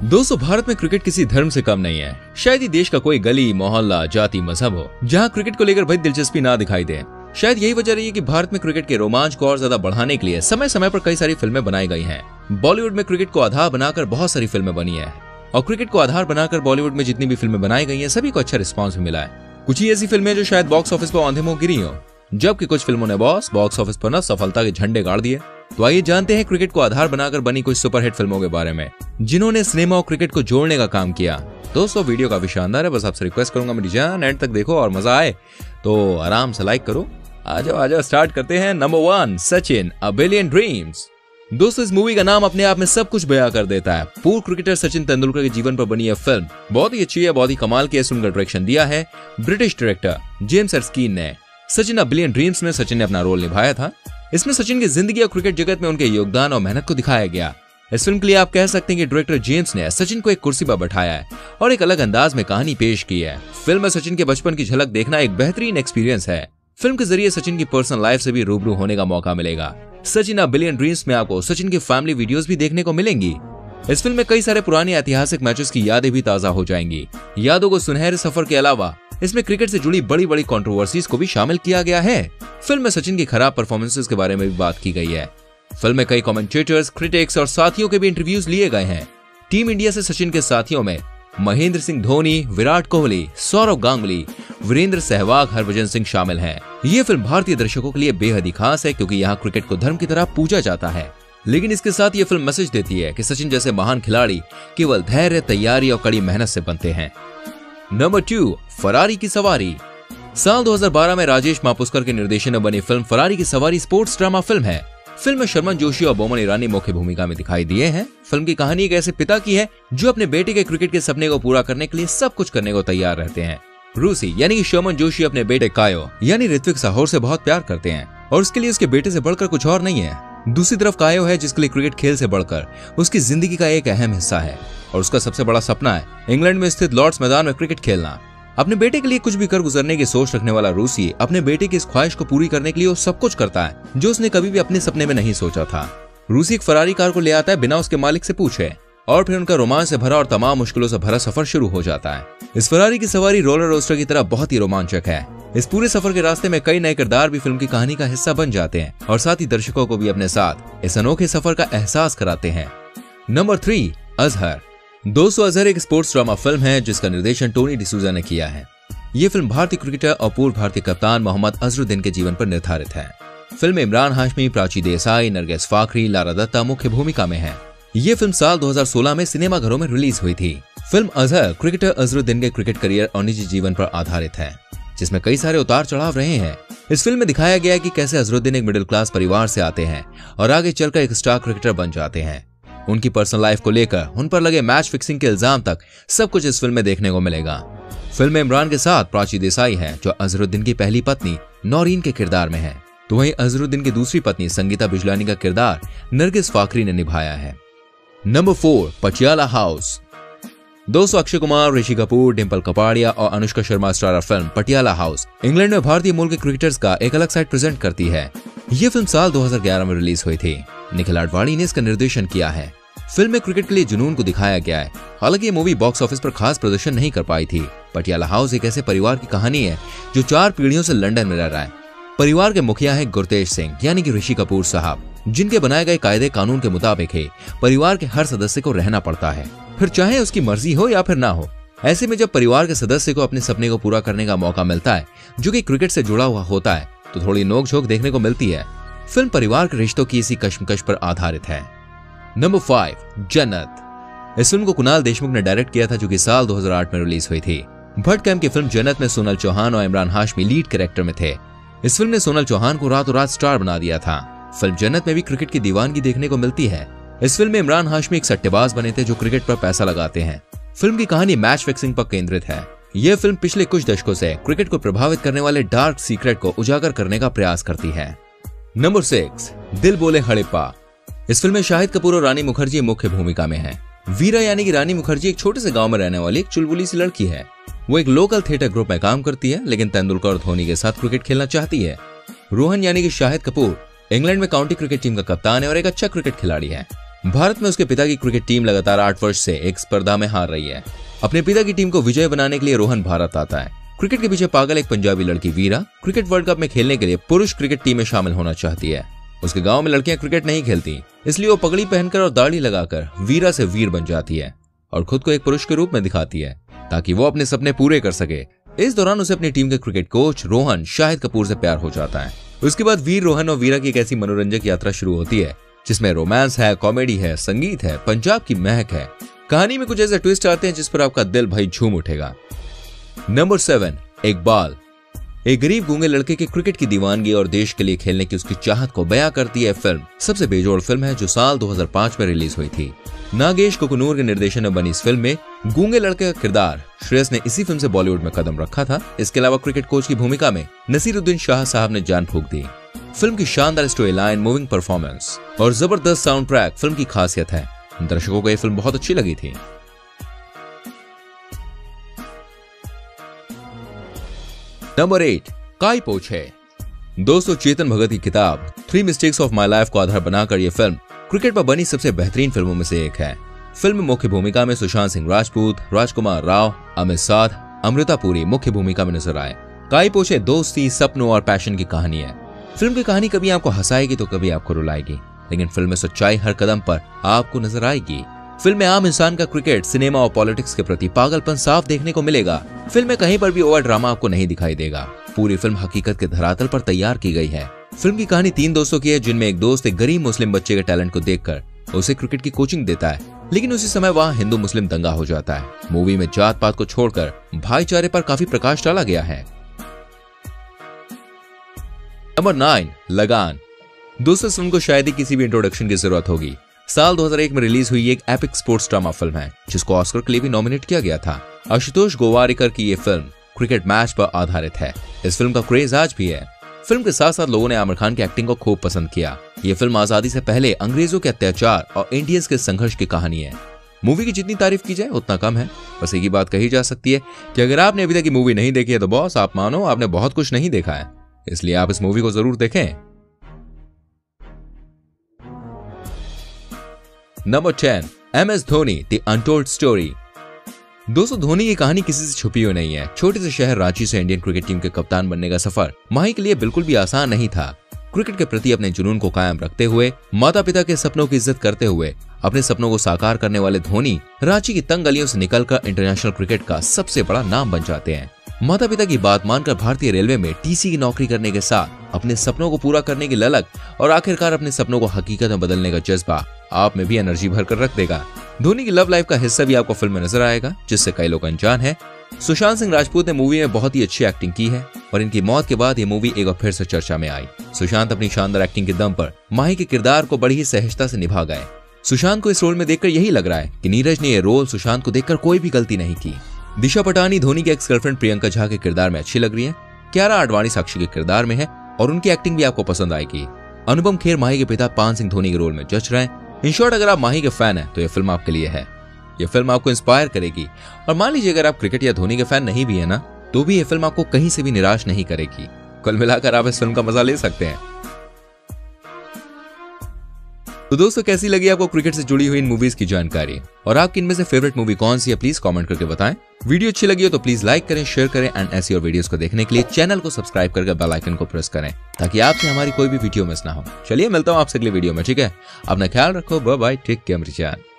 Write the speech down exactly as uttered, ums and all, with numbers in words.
दोस्तों, भारत में क्रिकेट किसी धर्म से कम नहीं है। शायद ही देश का कोई गली, मोहल्ला, जाति, मजहब हो जहां क्रिकेट को लेकर भाई दिलचस्पी ना दिखाई दे। शायद यही वजह रही है कि भारत में क्रिकेट के रोमांच को और ज्यादा बढ़ाने के लिए समय समय पर कई सारी फिल्में बनाई गई हैं। बॉलीवुड में क्रिकेट को आधार बनाकर बहुत सारी फिल्में बनी है और क्रिकेट को आधार बनाकर बॉलीवुड में जितनी भी फिल्में बनाई गई हैं सभी को अच्छा रिस्पॉन्स भी मिला है। कुछ ही ऐसी फिल्में जो शायद बॉक्स ऑफिस पर औंधे मुंह गिरी हो, जबकि कुछ फिल्मों ने बॉस बॉक्स ऑफिस पर न सफलता के झंडे गाड़ दिए। तो आइए जानते हैं क्रिकेट को आधार बनाकर बनी कुछ सुपरहिट फिल्मों के बारे में जिन्होंने सिनेमा और क्रिकेट को जोड़ने का काम किया। दोस्तों, वीडियो काफी शानदार है, बस आपसे रिक्वेस्ट करूंगा मेरी जान एंड तक देखो और मजा आए तो आराम से लाइक करो। आ जाओ आ जाओ स्टार्ट करते हैं। Number one, Sachin a billion dreams. दोस्तों, इस मूवी का नाम अपने आप में सब कुछ बयां कर देता है। पूर्व क्रिकेटर सचिन तेंदुलकर के जीवन पर बनी यह फिल्म बहुत ही अच्छी है, बहुत ही कमाल की है। फिल्म का डायरेक्शन दिया है ब्रिटिश डायरेक्टर जेम्स एर्स्कीन ने। सचिन अ बिलियन ड्रीम्स में सचिन ने अपना रोल निभाया था। इसमें सचिन की जिंदगी और क्रिकेट जगत में उनके योगदान और मेहनत को दिखाया गया। इस फिल्म के लिए आप कह सकते हैं कि डायरेक्टर जेम्स ने सचिन को एक कुर्सी पर बैठाया है और एक अलग अंदाज में कहानी पेश की है। फिल्म में सचिन के बचपन की झलक देखना एक बेहतरीन एक्सपीरियंस है। फिल्म के जरिए सचिन की पर्सनल लाइफ से भी रूबरू होने का मौका मिलेगा। सचिन अ बिलियन ड्रीम्स में आपको सचिन की फैमिली वीडियोस भी देखने को मिलेंगी। इस फिल्म में कई सारे पुराने ऐतिहासिक मैचेस की यादें भी ताजा हो जाएंगी। यादों को सुनहरे सफर के अलावा इसमें क्रिकेट से जुड़ी बड़ी बड़ी कंट्रोवर्सीज को भी शामिल किया गया है। फिल्म में सचिन की खराब परफॉर्मेंसेस के बारे में भी बात की गई है। फिल्म में कई कमेंटेटर्स, क्रिटिक्स और साथियों के भी इंटरव्यूज लिए गए हैं। टीम इंडिया से सचिन के साथियों में महेंद्र सिंह धोनी, विराट कोहली, सौरव गांगुली, वीरेंद्र सहवाग, हरभजन सिंह शामिल हैं। ये फिल्म भारतीय दर्शकों के लिए बेहद ही खास है क्योंकि यहाँ क्रिकेट को धर्म की तरह पूजा जाता है, लेकिन इसके साथ ये फिल्म मैसेज देती है कि सचिन जैसे महान खिलाड़ी केवल धैर्य, तैयारी और कड़ी मेहनत से बनते हैं। नंबर टू, फरारी की सवारी। साल दो हज़ार बारह में राजेश मापुस्कर के निर्देशन में बनी film Ferrari Ki Sawaari sports drama film है। फिल्म में शर्मन जोशी और बोमन ईरानी मुख्य भूमिका में दिखाई दिए हैं। फिल्म की कहानी एक ऐसे पिता की है जो अपने बेटे के क्रिकेट के सपने को पूरा करने के लिए सब कुछ करने को तैयार रहते हैं। रूसी यानी कि शर्मन जोशी अपने बेटे कायो यानी ऋत्विक साहोर से बहुत प्यार करते हैं और उसके लिए उसके बेटे से बढ़कर कुछ और नहीं है। दूसरी तरफ कायो है जिसके लिए क्रिकेट खेल से बढ़कर उसकी जिंदगी का एक अहम हिस्सा है और उसका सबसे बड़ा सपना है इंग्लैंड में स्थित लॉर्ड्स मैदान में क्रिकेट खेलना। अपने बेटे के लिए कुछ भी कर गुजरने की सोच रखने वाला रूसी अपने बेटे की इस ख्वाहिश को पूरी करने के लिए वो सब कुछ करता है जो उसने कभी भी अपने सपने में नहीं सोचा था। रूसी एक फरारी कार को ले आता है बिना उसके मालिक से पूछे और फिर उनका रोमांच से भरा और तमाम मुश्किलों से भरा सफर शुरू हो जाता है। इस फरारी की सवारी रोलर रोस्टर की तरह बहुत ही रोमांचक है। इस पूरे सफर के रास्ते में कई नए किरदार भी फिल्म की कहानी का हिस्सा बन जाते हैं और साथ ही दर्शकों को भी अपने साथ इस अनोखे सफर का एहसास कराते हैं। Number three, Azhar. दोस्तों, अजहर एक स्पोर्ट्स ड्रामा फिल्म है जिसका निर्देशन टोनी डिसूजा ने किया है। ये फिल्म भारतीय क्रिकेटर और पूर्व भारतीय कप्तान मोहम्मद अजहरुद्दीन के जीवन पर निर्धारित है। फिल्म में इमरान हाशमी, प्राची देसाई, नरगिस फाखरी, लारा दत्ता मुख्य भूमिका में है। ये फिल्म साल दो हज़ार सोलह में सिनेमाघरों में रिलीज हुई थी। फिल्म अजहर क्रिकेटर अजहरुद्दीन के क्रिकेट करियर और निजी जीवन पर आधारित है जिसमें कई सारे उतार चढ़ाव रहे हैं। इस फिल्म में दिखाया गया है कि कैसे अजहरुद्दीन एक मिडिल क्लास परिवार से आते हैं और आगे चलकर एक स्टार क्रिकेटर बन जाते हैं। उनकी पर्सनल लाइफ को लेकर उन पर लगे मैच फिक्सिंग के इल्जाम तक सब कुछ इस फिल्म में देखने को मिलेगा। फिल्म में इमरान के साथ प्राची देसाई है जो अजहरुद्दीन की पहली पत्नी नौरीन के किरदार में है, तो वहीं अजहरुद्दीन की दूसरी पत्नी संगीता बिजलानी का किरदार नरगिस फाखरी ने निभाया है। Number four, Patiala House. दोस्तों, अक्षय कुमार, ऋषि कपूर, डिम्पल कपाड़िया और Anushka Sharma starrer film Patiala House England में भारतीय मूल के क्रिकेटर्स का एक अलग साइड प्रेजेंट करती है। ये फिल्म साल दो हज़ार ग्यारह में रिलीज हुई थी। निखिल आडवाणी ने इसका निर्देशन किया है। फिल्म में क्रिकेट के लिए जुनून को दिखाया गया है। हालांकि ये मूवी बॉक्स ऑफिस पर खास प्रदर्शन नहीं कर पाई थी। पटियाला हाउस एक ऐसे परिवार की कहानी है जो चार पीढ़ियों से लंदन में रह रहा है। परिवार के मुखिया है गुरतेज सिंह यानी कि ऋषि कपूर साहब, जिनके बनाए गए कायदे कानून के मुताबिक ही परिवार के हर सदस्य को रहना पड़ता है, फिर चाहे उसकी मर्जी हो या फिर ना हो। ऐसे में जब परिवार के सदस्य को अपने सपने को पूरा करने का मौका मिलता है जो कि क्रिकेट से जुड़ा हुआ होता है तो थोड़ी नोकझोंक देखने को मिलती है। फिल्म परिवार के रिश्तों की इसी कश्मकश पर आधारित है। नंबर फाइव, जन्नत। इस फिल्म को कुणाल देशमुख ने डायरेक्ट किया था जो कि साल दो हज़ार आठ में रिलीज हुई थी। भट्ट कैम की फिल्म जन्नत में सोनल चौहान और इमरान हाशमी लीड कैरेक्टर में थे। इस फिल्म ने सोनल चौहान को रातों रात स्टार बना दिया था। फिल्म जन्नत में भी क्रिकेट की दीवानगी देखने को मिलती है। इस फिल्म में इमरान हाशमी एक सट्टेबाज बने थे जो क्रिकेट पर पैसा लगाते हैं। फिल्म की कहानी मैच फिक्सिंग पर केंद्रित है। यह फिल्म पिछले कुछ दशकों से क्रिकेट को प्रभावित करने वाले डार्क सीक्रेट को उजागर करने का प्रयास करती है। नंबर सिक्स, दिल बोले हड़प्पा। इस फिल्म में शाहिद कपूर और रानी मुखर्जी मुख्य भूमिका में है। वीरा यानी कि रानी मुखर्जी एक छोटे से गांव में रहने वाली एक चुलबुली सी लड़की है। वो एक लोकल थिएटर ग्रुप में काम करती है लेकिन तेंदुलकर और धोनी के साथ क्रिकेट खेलना चाहती है। रोहन यानी कि शाहिद कपूर इंग्लैंड में काउंटी क्रिकेट टीम का कप्तान है और एक अच्छा क्रिकेट खिलाड़ी है। भारत में उसके पिता की क्रिकेट टीम लगातार आठ वर्ष से एक स्पर्धा में हार रही है। अपने पिता की टीम को विजय बनाने के लिए रोहन भारत आता है। क्रिकेट के पीछे पागल एक पंजाबी लड़की वीरा क्रिकेट वर्ल्ड कप में खेलने के लिए पुरुष क्रिकेट टीम में शामिल होना चाहती है। उसके गांव में लड़कियां क्रिकेट नहीं खेलती, इसलिए वो पगड़ी पहनकर और दाढ़ी लगाकर वीरा से वीर बन जाती है और खुद को एक पुरुष के रूप में दिखाती है ताकि वो अपने सपने पूरे कर सके। इस दौरान उसे अपनी टीम के क्रिकेट कोच रोहन शाहिद कपूर से प्यार हो जाता है। उसके बाद वीर, रोहन और वीरा की एक ऐसी मनोरंजक यात्रा शुरू होती है जिसमें रोमांस है, कॉमेडी है, संगीत है, पंजाब की महक है। कहानी में कुछ ऐसे ट्विस्ट आते हैं जिस पर आपका दिल भाई झूम उठेगा। Number seven, Iqbal. एक गरीब गूंगे लड़के की क्रिकेट की दीवानगी और देश के लिए खेलने की उसकी चाहत को बयां करती है फिल्म सबसे बेजोड़ फिल्म है जो साल दो हज़ार पाँच में रिलीज हुई थी। नागेश कुकुनूर के निर्देशन में बनी इस फिल्म में गूंगे लड़के का किरदार श्रेयस ने इसी फिल्म से बॉलीवुड में कदम रखा था। इसके अलावा क्रिकेट कोच की भूमिका में नसीरुद्दीन शाह साहब ने जान फूंक दी। फिल्म की शानदार स्टोरी लाइन, मूविंग परफॉर्मेंस और जबरदस्त साउंड ट्रैक फिल्म की खासियत है। दर्शकों को यह फिल्म बहुत अच्छी लगी थी। नंबर एट, काई पो छे। दोस्तों, चेतन भगत की किताब three mistakes of my life को आधार बनाकर यह फिल्म क्रिकेट पर बनी सबसे बेहतरीन फिल्मों में से एक है। फिल्म में मुख्य भूमिका में सुशांत सिंह राजपूत, राजकुमार राव, अमित साध, अमृता पुरी मुख्य भूमिका में नजर आए। काई पो छे दोस्ती, सपनों और पैशन की कहानी है। फिल्म की कहानी कभी आपको हंसाएगी तो कभी आपको रुलाएगी, लेकिन फिल्म में सच्चाई हर कदम पर आपको नजर आएगी। फिल्म में आम इंसान का क्रिकेट, सिनेमा और पॉलिटिक्स के प्रति पागलपन साफ देखने को मिलेगा। फिल्म में कहीं पर भी ओवर ड्रामा आपको नहीं दिखाई देगा। पूरी फिल्म हकीकत के धरातल पर तैयार की गई है। फिल्म की कहानी तीन दोस्तों की है जिनमें एक दोस्त एक गरीब मुस्लिम बच्चे के टैलेंट को देखकर उसे क्रिकेट की कोचिंग देता है, लेकिन उसी समय वहाँ हिंदू मुस्लिम दंगा हो जाता है। मूवी में जात पात को छोड़कर भाईचारे पर काफी प्रकाश डाला गया है। नंबर नाइन, लगान। दोस्तों, फिल्म को शायद ही किसी भी इंट्रोडक्शन की जरूरत होगी। साल दो हज़ार एक में रिलीज हुई एक एपिक स्पोर्ट्स ड्रामा फिल्म है जिसको ऑस्कर के लिए भी नॉमिनेट किया गया था। आशुतोष गोवारिकर की ये फिल्म क्रिकेट मैच पर आधारित है। इस फिल्म का क्रेज आज भी है। फिल्म के साथ साथ लोगों ने आमिर खान की एक्टिंग को खूब पसंद किया। ये फिल्म आजादी से पहले अंग्रेजों के अत्याचार और इंडियंस के संघर्ष की कहानी है। मूवी की जितनी तारीफ की जाए उतना कम है। बस एक ही बात कही जा सकती है कि अगर आपने अभी तक की मूवी नहीं देखी है तो बॉस, आप मानो आपने बहुत कुछ नहीं देखा है, इसलिए आप इस मूवी को जरूर देखें। Number ten, M S Dhoni the untold story. दोस्तों, धोनी की कहानी किसी से छुपी हुई नहीं है। छोटे से शहर रांची से इंडियन क्रिकेट टीम के कप्तान बनने का सफर माही के लिए बिल्कुल भी आसान नहीं था। क्रिकेट के प्रति अपने जुनून को कायम रखते हुए, माता पिता के सपनों की इज्जत करते हुए, अपने सपनों को साकार करने वाले धोनी रांची की तंग गलियों से निकलकर इंटरनेशनल क्रिकेट का सबसे बड़ा नाम बन जाते हैं। माता पिता की बात मानकर भारतीय रेलवे में टीसी की नौकरी करने के साथ अपने सपनों को पूरा करने की ललक और आखिरकार अपने सपनों को हकीकत में बदलने का जज्बा आप में भी एनर्जी भर कर रख देगा। धोनी की लव लाइफ का हिस्सा भी आपको फिल्म में नजर आएगा, जिससे कई लोग अनजान हैं। सुशांत सिंह राजपूत ने मूवी में बहुत ही अच्छी एक्टिंग की है और इनकी मौत के बाद ये मूवी एक बार फिर से चर्चा में आई। सुशांत अपनी शानदार एक्टिंग के दम पर माही के किरदार को बड़ी ही सहजता से निभा गए। सुशांत को इस रोल में देखकर यही लग रहा है कि नीरज ने यह रोल सुशांत को देखकर कोई भी गलती नहीं की। दिशा पटानी धोनी की एक्स गर्लफ्रेंड प्रियंका झा के किरदार में अच्छी लग रही है। कियारा आडवाणी साक्षी के किरदार में है और उनकी एक्टिंग भी आपको पसंद आएगी। अनुपम खेर माही के पिता पान सिंह धोनी के रोल में जच रहे हैं। इन शॉर्ट, अगर आप माही के फैन हैं तो यह फिल्म आपके लिए है। यह फिल्म आपको इंस्पायर करेगी और मान लीजिए अगर आप क्रिकेट या धोनी के फैन नहीं भी है ना, तो भी यह फिल्म आपको कहीं से भी निराश नहीं करेगी। कुल मिलाकर आप इस फिल्म का मजा ले सकते हैं। तो दोस्तों, कैसी लगी आपको क्रिकेट से जुड़ी हुई इन मूवीज की जानकारी और आपकी इनमें से फेवरेट मूवी कौन सी है, प्लीज कमेंट करके बताएं। वीडियो अच्छी लगी हो तो प्लीज लाइक करें, शेयर करें एंड ऐसी और वीडियोस को देखने के लिए चैनल को सब्सक्राइब करके बेल आइकन को प्रेस करें ताकि आपसे हमारी कोई भी वीडियो मिस ना हो। चलिए मिलता हूं आपसे अगले वीडियो में, ठीक है? अपना ख्याल रखो, बाय बाय, टेक केयर मेरे जान।